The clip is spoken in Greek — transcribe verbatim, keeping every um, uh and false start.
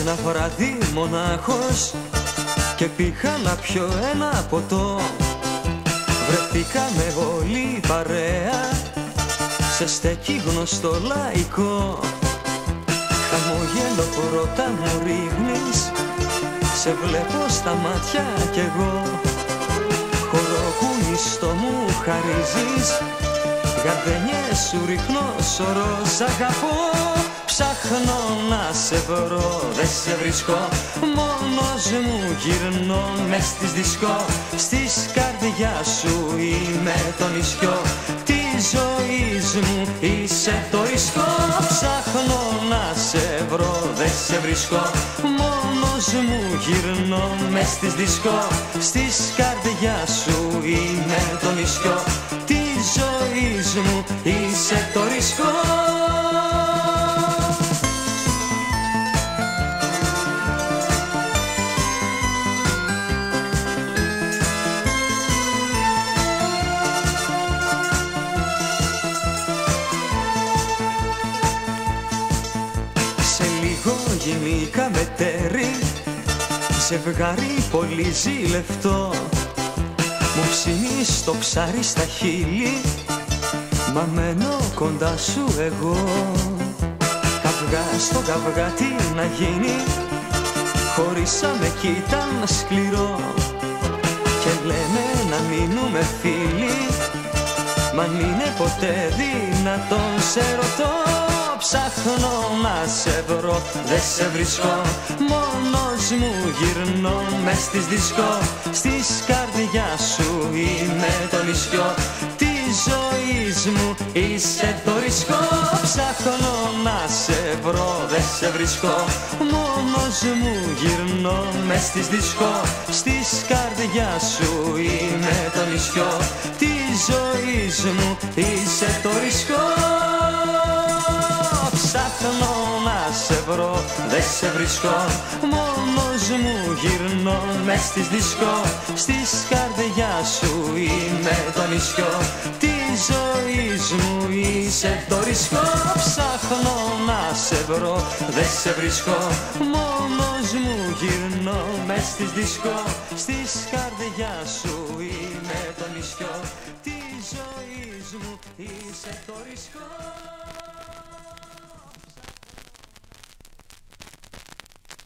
Ένα βράδυ μονάχος και πήγα να πιω ένα ποτό. Βρεθήκαμε όλη η παρέα σε στέκι γνωστό λαϊκό. Χαμόγελο πρώτα μου ρίχνεις, σε βλέπω στα μάτια κι εγώ. Χοροκούνιστο μου χαρίζεις, γαρδένιες σου ρίχνω σωρό. Σ' αγαπώ, ψάχνω να σε βρω, δεν σε βρίσκω. Μόνος μου γυρνώ μες στις δισκό. Στις καρδιά σου είμαι το νησιό της ζωής μου, είσαι το ρίσκο. Ψάχνω να σε βρω, δεν σε βρίσκω. Μόνος μου γυρνώ μες στις δισκό. Στις καρδιά σου είμαι το νησιό της ζωής μου, είσαι το ρίσκο. Γεννήκαμε τέρι, ζευγάρι πολύ ζηλευτό. Μου ψήνεις το ψάρι στα χείλη, μα μένω κοντά σου εγώ. Καυγά στο καυγά τι να γίνει, χωρίσαμε κι ήταν σκληρό. Και λέμε να μείνουμε φίλοι, μα αν είναι ποτέ δυνατόν σε ρωτώ. Ψάχνω να σε βρω, δεν σε βρίσκω. Μόνος μου γυρνώ μες στις δισκό. Στις καρδιά σου είμαι το νησιό της ζωής μου, είσαι το ρίσκο. Ψάχνω να σε βρω, δεν σε βρίσκω. Μόνος μου γυρνώ μες στις δισκό. Στις καρδιά σου είμαι το νησιό της ζωής μου, είσαι το ρίσκο. Ψάχνω να σε βρω, δεν σε βρίσκω. Μόνος μου γυρνώ μες στις δισκό. Στις καρδιά σου είμαι το νησιό της ζωής μου, είσαι το ρίσκο. Ψάχνω να σε βρω, δεν σε βρίσκω. Μόνος μου γυρνώ μες στις δισκό. Στις καρδιά σου είμαι το νησιό της ζωής μου, είσαι το ρίσκο.